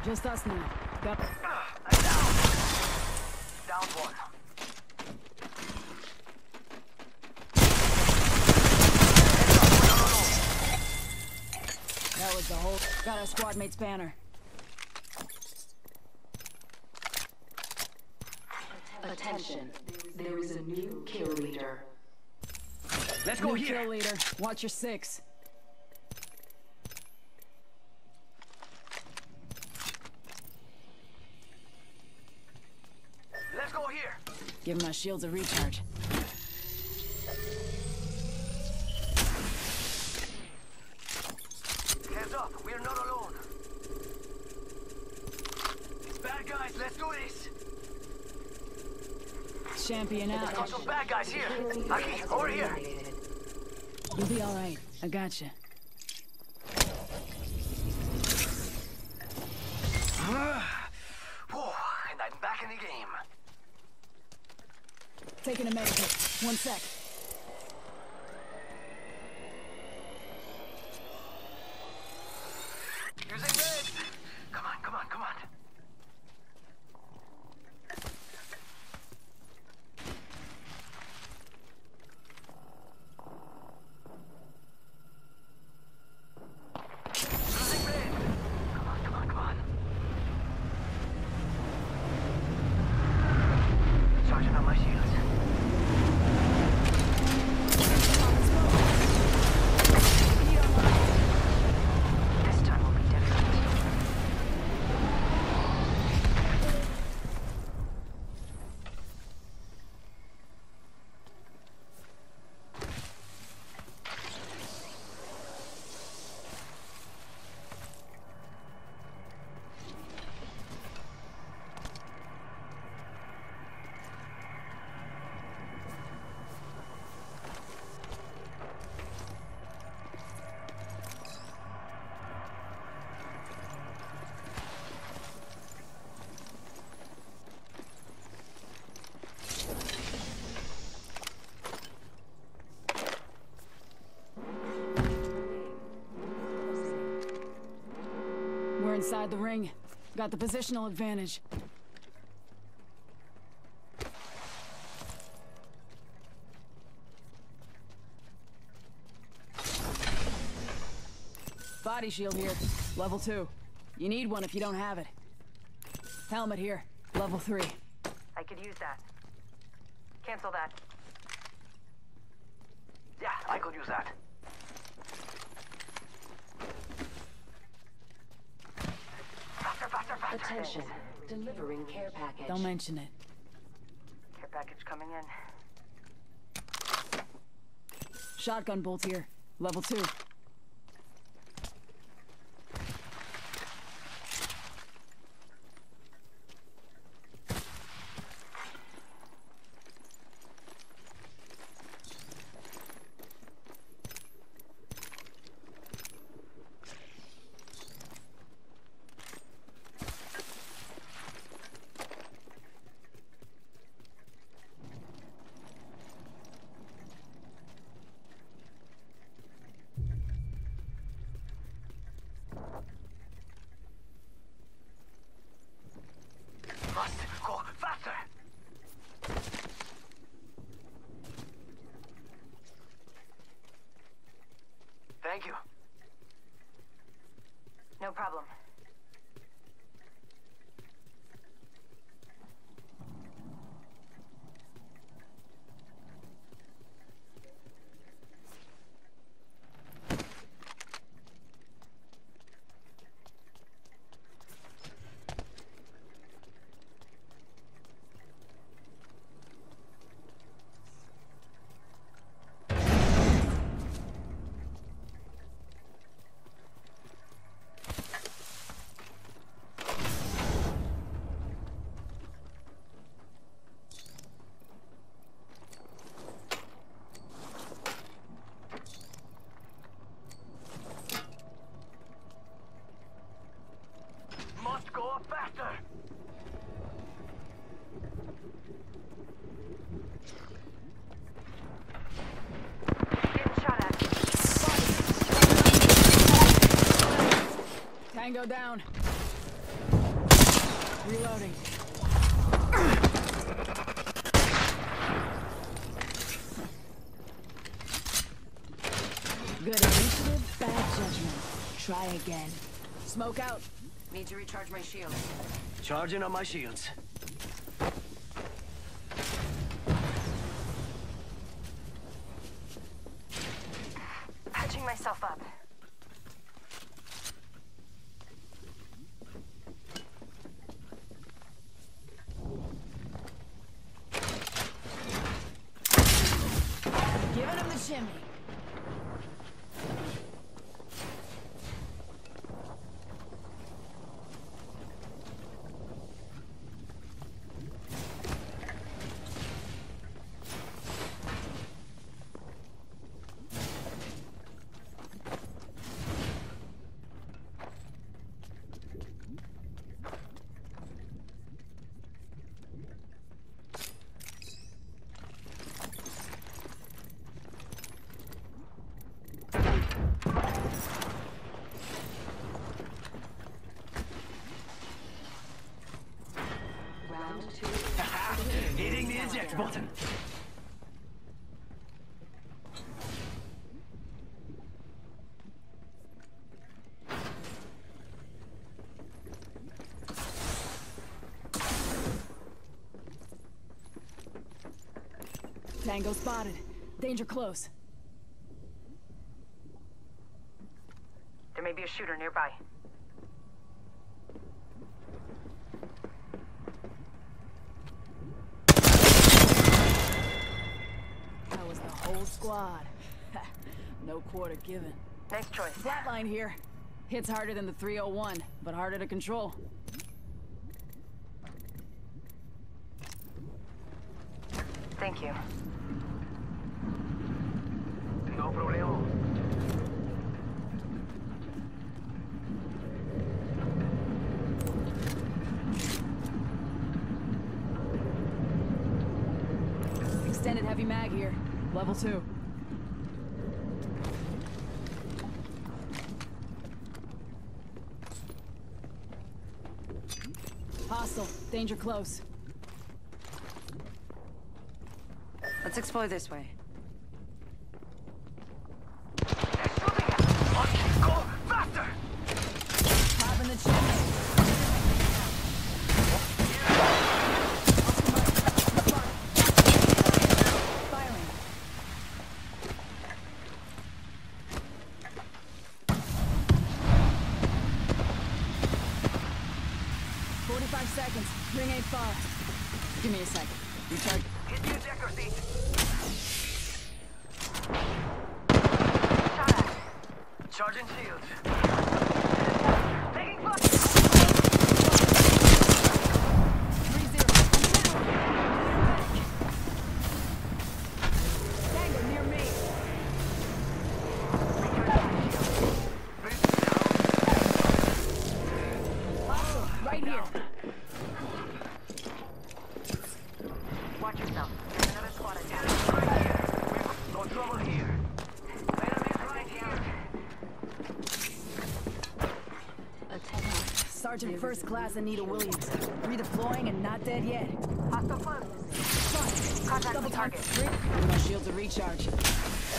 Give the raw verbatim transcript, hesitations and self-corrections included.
Just us now. Got I'm down. Down one. That was the whole. Got our squad mate's banner. Attention, there is a new kill leader. Let's go New here. kill leader. Watch your six. Let's go here. Give my shields a recharge. Hands up. We're not alone. Bad guys, let's do this. Champion out. Got some bad guys here. Aki, over here. You'll be all right. I gotcha. Whew, and I'm back in the game. Taking a medikit. One sec. Using meds. Come on, come on, come on. Using med. Come on, come on, come on. Charging on my shields. This time will be different. We're inside the ring. Got the positional advantage. Body shield here. Level two. You need one if you don't have it. Helmet here. Level three. I could use that. Cancel that. Yeah, I could use that. Faster, faster, faster. Attention, delivering care package. Don't mention it. Care package coming in. Shotgun bolt here. Level two. Must go faster. Thank you. No problem. Must go faster. Getting shot at. Tango down. Reloading. Good initiative, bad judgment. Try again. Smoke out. Need to recharge my shield. Charging on my shields. Patching myself up. Giving him the shimmy. Round two. Hitting the eject button. Tango spotted. Danger close. There may be a shooter nearby. That was the whole squad. No quarter given. Nice choice. Flatline here. Hits harder than the three oh one, but harder to control. Thank you. No problema. Extended heavy mag here. Level two. Hostile. Danger close. Let's explore this way. Go faster! Popping the chimney. Firing. Forty-five seconds. Ring ain't far. Give me a second. Recharge. Hit the ejector seat. Shot at. Charging shields. Taking fire. Three zero. Tango near me. Hostile. Right here. Watch yourself. There's another squad attack. No trouble here. Enemies right here. Sergeant First Class Anita Williams. Redeploying and not dead yet. Hostile close. Fine. Contact Double the target. target. My shields are recharged.